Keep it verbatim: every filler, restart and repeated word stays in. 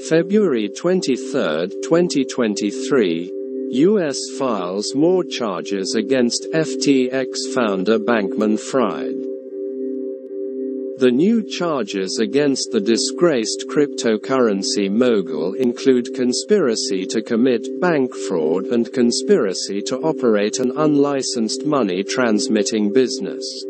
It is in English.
February twenty-third, twenty twenty-three, U S files more charges against F T X founder Bankman-Fried. The new charges against the disgraced cryptocurrency mogul include conspiracy to commit bank fraud and conspiracy to operate an unlicensed money transmitting business.